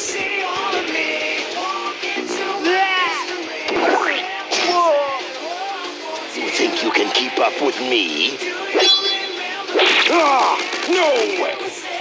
You think you can keep up with me? Ah, no way!